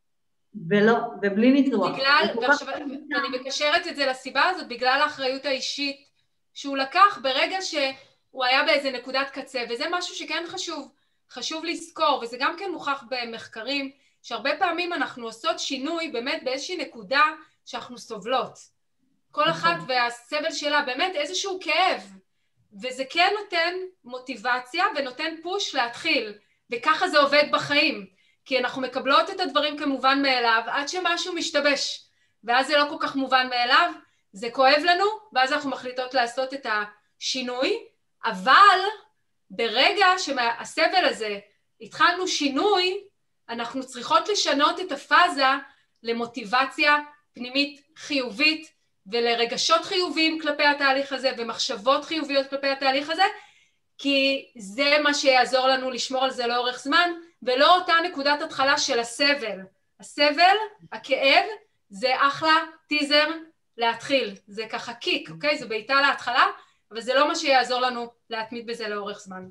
ובלי ניתוח. אני מקשרת את זה לסיבה הזאת, בגלל האחריות האישית שהוא לקח ברגע שהוא היה באיזה נקודת קצה, וזה משהו שכן חשוב לזכור, וזה גם כן מוכח במחקרים, שהרבה פעמים אנחנו עושות שינוי באמת באיזושהי נקודה שאנחנו סובלות. כל אחת והסבל שלה, באמת איזשהו כאב. וזה כן נותן מוטיבציה ונותן פוש להתחיל, וככה זה עובד בחיים, כי אנחנו מקבלות את הדברים כמובן מאליו, עד שמשהו משתבש, ואז זה לא כל כך מובן מאליו, זה כואב לנו, ואז אנחנו מחליטות לעשות את השינוי, אבל ברגע שהסבל הזה התחלנו שינוי, אנחנו צריכות לשנות את הפאזה למוטיבציה פנימית חיובית, ולרגשות חיוביים כלפי התהליך הזה, ומחשבות חיוביות כלפי התהליך הזה, כי זה מה שיעזור לנו לשמור על זה לאורך זמן, ולא אותה נקודת התחלה של הסבל. הסבל, הכאב, זה אחלה טיזר להתחיל. זה ככה קיק, אוקיי? זה בעיטה להתחלה, אבל זה לא מה שיעזור לנו להתמיד בזה לאורך זמן.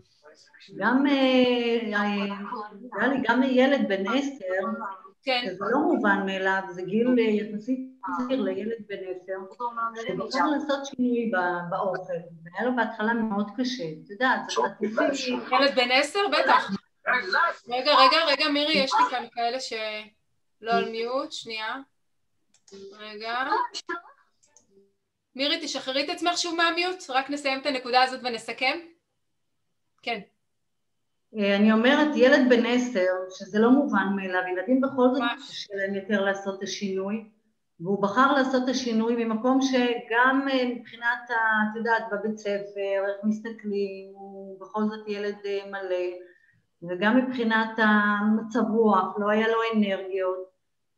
גם ילד בן 10, כן. שזה לא מובן מאליו, זה גיל יחסית צעיר לילד בן 10, שבחר לעשות שינוי באוכל, והיה לו בהתחלה מאוד קשה, את יודעת, זה חטיפי. ילד בן 10? בטח. רגע, מירי, יש לי כאן כאלה שלא על מיוט, שנייה. רגע. מירי, תשחררי את עצמך שוב מהמיוט, רק נסיים את הנקודה הזאת ונסכם. כן. אני אומרת, ילד בן 10, שזה לא מובן מאליו, ילדים בכל זאת קשה להם יותר לעשות את השינוי, והוא בחר לעשות את השינוי ממקום שגם מבחינת, את יודעת, בבית ספר, איך מסתכלים, הוא בכל זאת ילד מלא, וגם מבחינת המצב רוח, לא היה לו אנרגיות,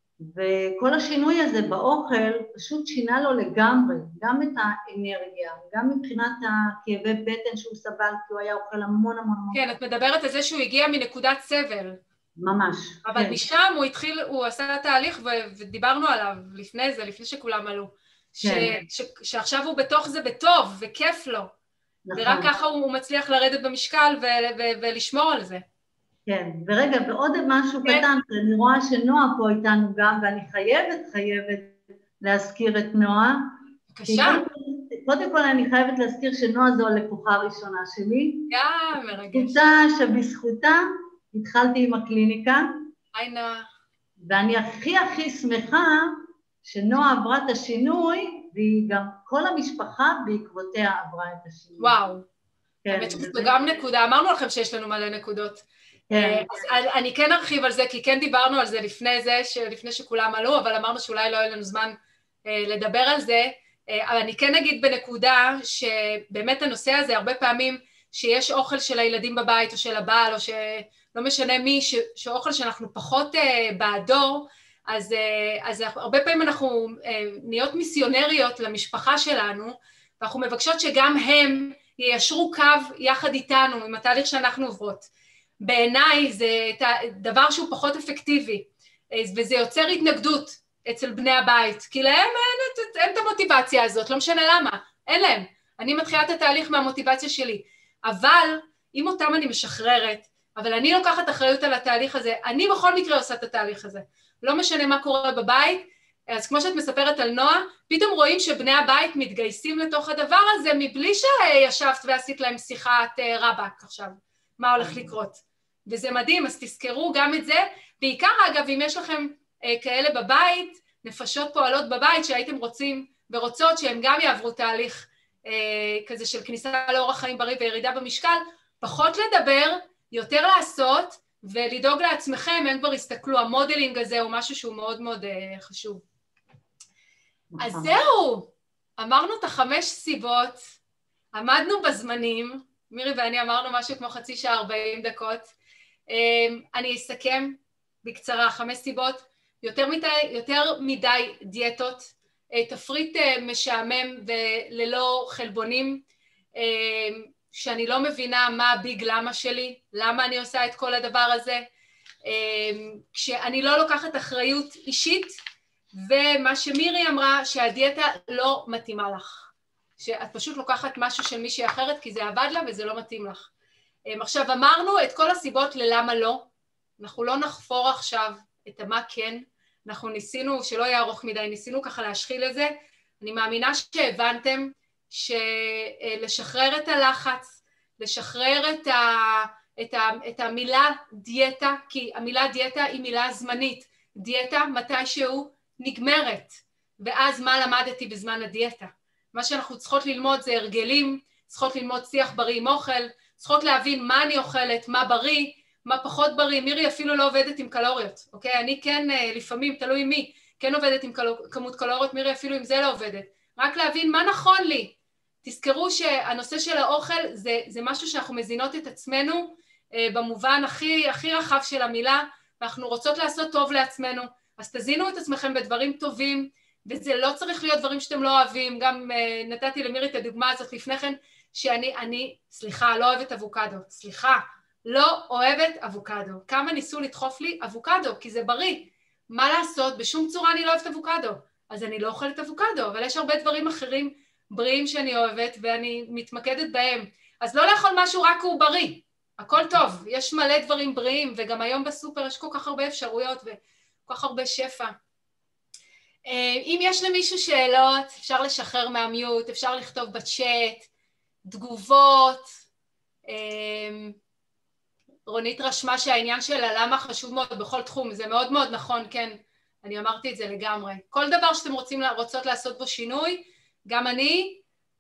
וכל השינוי הזה באוכל פשוט שינה לו לגמרי, גם את האנרגיה, גם מבחינת הכאבי בטן שהוא סבל, כי הוא היה אוכל המון. כן, את מדברת על זה שהוא הגיע מנקודת סבל. ממש. אבל כן. משם הוא עשה תהליך ודיברנו עליו לפני זה, לפני שכולם עלו. כן. שעכשיו הוא בתוך זה בטוב וכיף לו. נכון. ורק ככה הוא מצליח לרדת במשקל ולשמור על זה. כן, ורגע, ועוד משהו קטן, אני רואה שנועה פה איתנו גם, ואני חייבת להזכיר את נועה. בבקשה. קודם כל אני חייבת להזכיר שנועה זו הלקוחה הראשונה שלי. מרגש. שבזכותה התחלתי עם הקליניקה. היי נועה. ואני הכי שמחה שנועה עברה את השינוי, והיא גם כל המשפחה בעקבותיה עברה את השינוי. וואו. האמת שזו גם נקודה, אמרנו לכם שיש לנו מלא נקודות. אני כן ארחיב על זה, כי כן דיברנו על זה לפני שכולם עלו, אבל אמרנו שאולי לא יהיה לנו זמן לדבר על זה, אבל אני כן אגיד בנקודה שבאמת הנושא הזה, הרבה פעמים שיש אוכל של הילדים בבית או של הבעל, או שלא משנה מי, שאוכל שאנחנו פחות בעדו, אז הרבה פעמים אנחנו נהיות מיסיונריות למשפחה שלנו, ואנחנו מבקשות שגם הם יישרו קו יחד איתנו עם התהליך שאנחנו עוברות. בעיניי זה דבר שהוא פחות אפקטיבי, וזה יוצר התנגדות אצל בני הבית, כי להם אין את המוטיבציה הזאת, לא משנה למה, אין להם. אני מתחילה את התהליך מהמוטיבציה שלי, אבל אם אותם אני משחררת, אבל אני לוקחת אחריות על התהליך הזה, אני בכל מקרה עושה את התהליך הזה, לא משנה מה קורה בבית, אז כמו שאת מספרת על נועה, פתאום רואים שבני הבית מתגייסים לתוך הדבר הזה, מבלי שישבת ועשית להם שיחת רבק עכשיו, מה הולך לקרות. וזה מדהים, אז תזכרו גם את זה, בעיקר אגב, אם יש לכם כאלה בבית, נפשות פועלות בבית שהייתם רוצים ורוצות שהם גם יעברו תהליך כזה של כניסה לאורח חיים בריא וירידה במשקל, פחות לדבר, יותר לעשות, ולדאוג לעצמכם, הם כבר הסתכלו, המודלינג הזה הוא משהו שהוא מאוד מאוד חשוב. אז זהו, אמרנו את 5 סיבות, עמדנו בזמנים, מירי ואני אמרנו משהו כמו חצי שעה 40 דקות, אני אסכם בקצרה 5 סיבות, יותר מדי דיאטות, תפריט משעמם וללא חלבונים, שאני לא מבינה מה הביג למה שלי, למה אני עושה את כל הדבר הזה, כשאני לא לוקחת אחריות אישית, ומה שמירי אמרה שהדיאטה לא מתאימה לך, שאת פשוט לוקחת משהו של מישהי אחרת כי זה עבד לה וזה לא מתאים לך. עכשיו אמרנו את כל הסיבות ללמה לא, אנחנו לא נחפור עכשיו את המה כן, אנחנו ניסינו, שלא יהיה ארוך מדי, ניסינו ככה להשחיל את זה, אני מאמינה שהבנתם שלשחרר את הלחץ, לשחרר את המילה דיאטה, כי המילה דיאטה היא מילה זמנית, דיאטה מתישהו נגמרת, ואז מה למדתי בזמן הדיאטה? מה שאנחנו צריכות ללמוד זה הרגלים, צריכות ללמוד שיח בריא עם אוכל, צריכות להבין מה אני אוכלת, מה בריא, מה פחות בריא. מירי אפילו לא עובדת עם קלוריות, אוקיי? אני כן לפעמים, תלוי מי, כן עובדת עם כמות קלוריות, מירי אפילו עם זה לא עובדת. רק להבין מה נכון לי. תזכרו שהנושא של האוכל זה משהו שאנחנו מזינות את עצמנו במובן הכי רחב של המילה, ואנחנו רוצות לעשות טוב לעצמנו, אז תזינו את עצמכם בדברים טובים, וזה לא צריך להיות דברים שאתם לא אוהבים. גם נתתי למירי את הדוגמה הזאת לפני כן, שאני, סליחה, לא אוהבת אבוקדו, סליחה, לא אוהבת אבוקדו. כמה ניסו לדחוף לי אבוקדו, כי זה בריא. מה לעשות? בשום צורה אני לא אוהבת אבוקדו, אז אני לא אוכלת אבוקדו, אבל יש הרבה דברים אחרים בריאים שאני אוהבת, ואני מתמקדת בהם. אז לא לאכול משהו רק הוא בריא, הכל טוב, יש מלא דברים בריאים, וגם היום בסופר יש כל כך הרבה אפשרויות, וכל כך הרבה שפע. אם יש למישהו שאלות, אפשר לשחרר מהמיוט, אפשר לכתוב בצ'אט, תגובות. רונית רשמה שהעניין שלה למה חשוב מאוד בכל תחום, זה מאוד מאוד נכון, כן, אני אמרתי את זה לגמרי. כל דבר שאתם רוצות לעשות בו שינוי, גם אני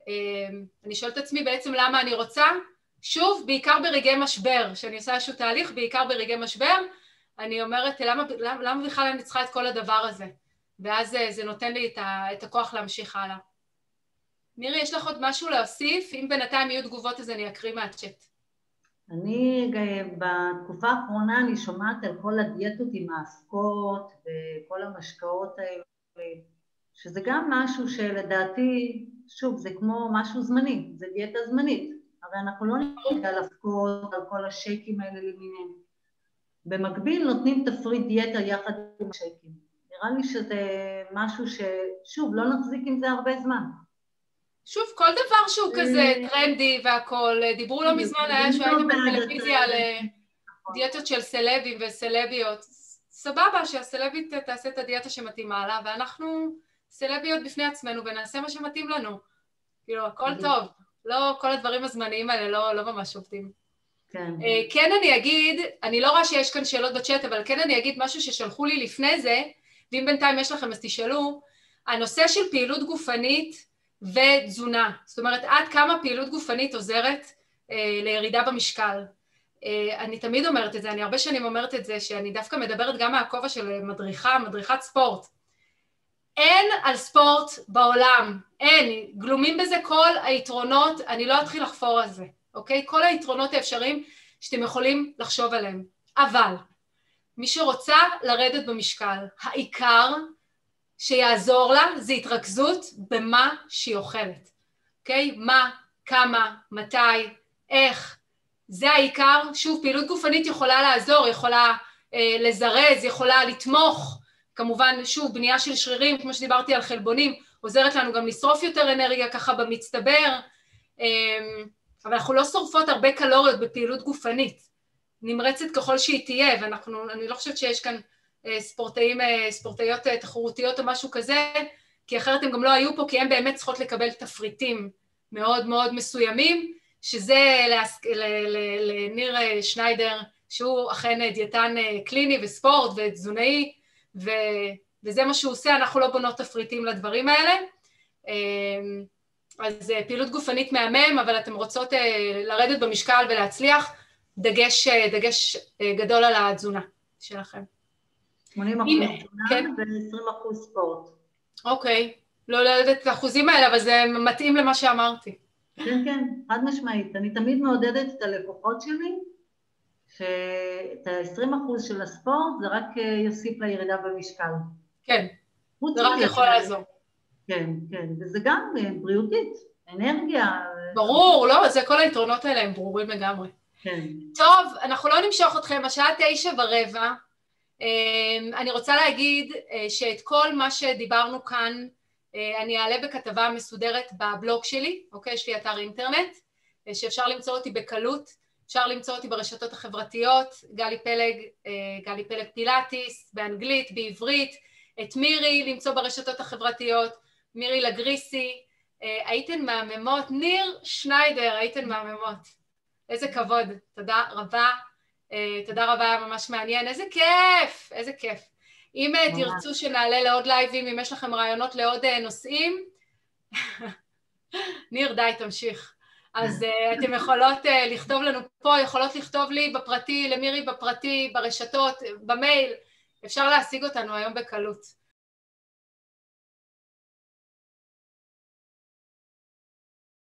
שואלת את עצמי בעצם למה אני רוצה, שוב, בעיקר ברגעי משבר, שאני עושה איזשהו תהליך, בעיקר ברגעי משבר, אני אומרת, למה בכלל אני צריכה את כל הדבר הזה? ואז זה נותן לי את הכוח להמשיך הלאה. מירי, יש לך עוד משהו להוסיף? אם בינתיים יהיו תגובות, אז אני אקריא מהצ'אט. אני בתקופה האחרונה אני שומעת על כל הדיאטות עם האבקות וכל המשקאות האלה, שזה גם משהו שלדעתי, שוב, זה כמו משהו זמני, זה דיאטה זמנית, הרי אנחנו לא נראה על אבקות, על כל השייקים האלה למיניהם. במקביל נותנים תפריט דיאטה יחד עם השייקים. נראה לי שזה משהו ששוב, לא נחזיק עם זה הרבה זמן. שוב, כל דבר שהוא כזה טרנדי והכל, דיברו לא מזמן, היה שהייתם בטלוויזיה על דיאטות של סלבים וסלביות, סבבה שהסלבית תעשה את הדיאטה שמתאימה לה, ואנחנו סלביות בפני עצמנו ונעשה מה שמתאים לנו. כאילו, הכל טוב, לא כל הדברים הזמניים האלה לא ממש עובדים. כן אני אגיד, אני לא רואה שיש כאן שאלות בצ'אט, אבל כן אני אגיד משהו ששלחו לי לפני זה, ואם בינתיים יש לכם אז תשאלו, הנושא של פעילות גופנית ותזונה, זאת אומרת עד כמה פעילות גופנית עוזרת לירידה במשקל. אני תמיד אומרת את זה, אני הרבה שנים אומרת את זה, שאני דווקא מדברת גם מהכובע של מדריכת ספורט. אין על ספורט בעולם, אין, גלומים בזה כל היתרונות, אני לא אתחיל לחפור על זה, אוקיי? כל היתרונות האפשריים שאתם יכולים לחשוב עליהם. אבל מי שרוצה לרדת במשקל, העיקר שיעזור לה זה התרכזות במה שהיא אוכלת, אוקיי? מה, כמה, מתי, איך, זה העיקר. שוב, פעילות גופנית יכולה לעזור, יכולה לזרז, יכולה לתמוך, כמובן, שוב, בנייה של שרירים, כמו שדיברתי על חלבונים, עוזרת לנו גם לשרוף יותר אנרגיה ככה במצטבר, אבל אנחנו לא שורפות הרבה קלוריות בפעילות גופנית, נמרצת ככל שהיא תהיה, ואני לא חושבת שיש כאן ספורטאיות תחרותיות או משהו כזה, כי אחרת הם גם לא היו פה, כי הם באמת צריכות לקבל תפריטים מאוד מאוד מסוימים, שזה לניר שניידר, שהוא אכן דיאטן קליני וספורט ותזונאי, וזה מה שהוא עושה, אנחנו לא בונות תפריטים לדברים האלה. אז פעילות גופנית מהמם, אבל אתם רוצות לרדת במשקל ולהצליח, דגש גדול על התזונה שלכם. 80% תזונה ו-20% ספורט. אוקיי, לא יודעת את האחוזים האלה, אבל זה מתאים למה שאמרתי. כן, כן, חד משמעית. אני תמיד מעודדת את הלקוחות שלי, שאת ה-20% של הספורט זה רק יוסיף לירידה במשקל. כן, זה רק יכול לעזור. כן, כן, וזה גם בריאותית, אנרגיה. ברור, לא, זה כל היתרונות האלה הם ברורים לגמרי. כן. טוב, אנחנו לא נמשוך אתכם, השעה 9:15. אני רוצה להגיד שאת כל מה שדיברנו כאן, אני אעלה בכתבה מסודרת בבלוג שלי, אוקיי? יש לי אתר אינטרנט, שאפשר למצוא אותי בקלות, אפשר למצוא אותי ברשתות החברתיות, גלי פלג פילאטיס, באנגלית, בעברית, את מירי למצוא ברשתות החברתיות, מירי לגריסי, הייתן מהממות, ניר שניידר, הייתן מהממות. איזה כבוד, תודה רבה, היה ממש מעניין, איזה כיף, איזה כיף. אם תרצו שנעלה לעוד לייבים, אם יש לכם רעיונות לעוד נושאים, ניר די, תמשיך. אז אתם יכולות לכתוב לנו פה, יכולות לכתוב לי בפרטי, למירי בפרטי, ברשתות, במייל, אפשר להשיג אותנו היום בקלות.